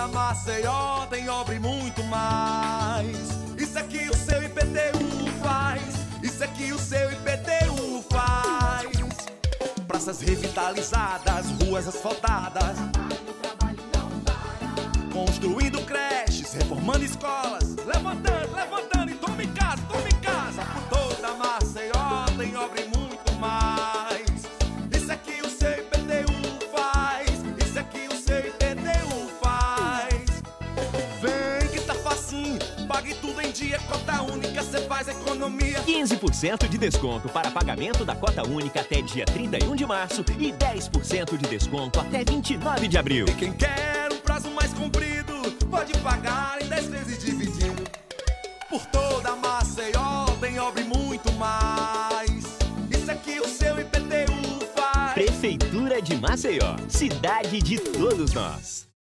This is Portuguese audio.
toda Maceió tem obra e muito mais. Isso aqui o seu IPTU faz. Isso aqui o seu IPTU faz. Praças revitalizadas, ruas asfaltadas, construindo creches, reformando escolas, levantando e tome casa, tome casa. Por toda Maceió tem obra e muito mais. Isso aqui o seu IPTU faz. Isso aqui o seu IPTU faz. Vem que tá facinho, pague tudo em dia, cota única, cê faz economia. 15% de desconto para pagamento da cota única até dia 31 de março e 10% de desconto até 29 de abril. E quem quer um prazo mais comprido, pode pagar em 10 vezes dividindo. Por toda Maceió tem obra e muito mais. Isso aqui o seu IPTU faz. Prefeitura de Maceió, cidade de todos nós.